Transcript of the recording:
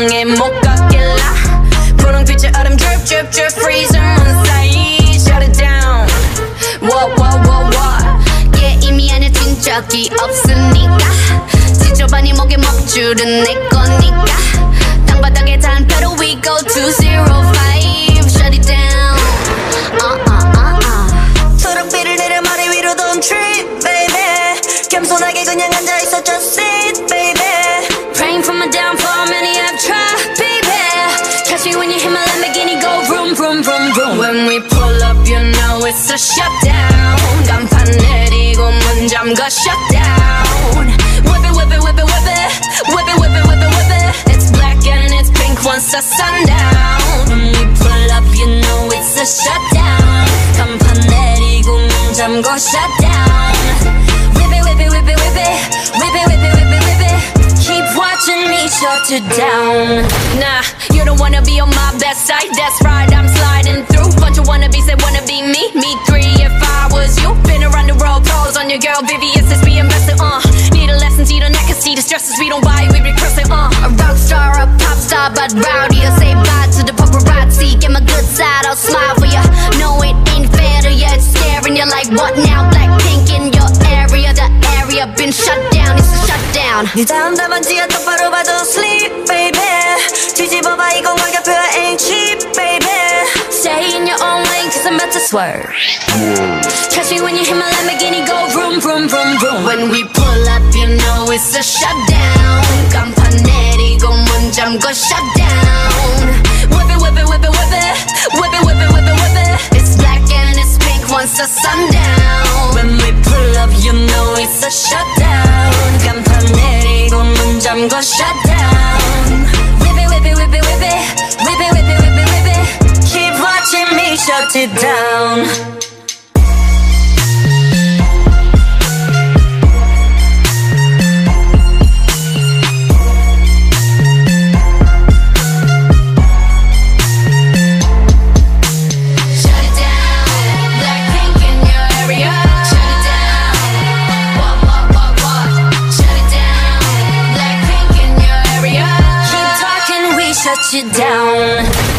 향해 못 걷길라 분홍빛의 얼음 drip drip drip freezing on side shut it down what yeah 이미 안에 뛴 적이 없으니까 지저분이 목에 먹줄은 내 거니까 땅바닥에 단표로 we go 205 shut it down 초록빛을 내려 머리 위로 don't trip baby 겸손하게 그냥 앉아있어 just sit baby praying for my downfall many have tried baby catch me when you hit my Lamborghini go vroom vroom vroom vroom when we pull up you know it's a shutdown 간판 내리고 문 잠가 shutdown whip it whip it whip it whip it whip it whip it whip it whip it it's black and it's pink once the sundown when we pull up you know it's a shutdown 간판 내리고 문 잠궈 shutdown whip it whip it whip it whip it whip it whip it whip it whip it keep watching me shut it down nah you don't wanna be on my best side that's right I'm sliding through bunch of wannabes that wanna be me three if I was you been around the world pros on your girl VVS is being invested need a lesson see the neck and see the stresses we don't buy we regress it a rock star a pop star but rowdy I say bye to the paparazzi get my good side I'll smile for ya no it ain't fair to ya it's scaring you like what now BLACKPINK in your area the area been shut down it's a shutdown 네 다음 답안지가 똑바로 봐도 sleep baby 뒤집어봐 이건 가격표야 ain't cheap baby stay in your own lane cause I'm about to swerve catch me when you hit my Lamborghini go vroom vroom vroom vroom when we pull up you know it's a shutdown 간판 내리고 문 잠궈 shutdown whip it whip it whip it whip it whip it whip it whip it whip it it's black and it's pink once the sundown when we pull up you know it's a shutdown 간판 내리고 문 잠궈 shutdown whip it whip it whip it whip it whip it whip it whip it whip it keep watching me shut it down shut you down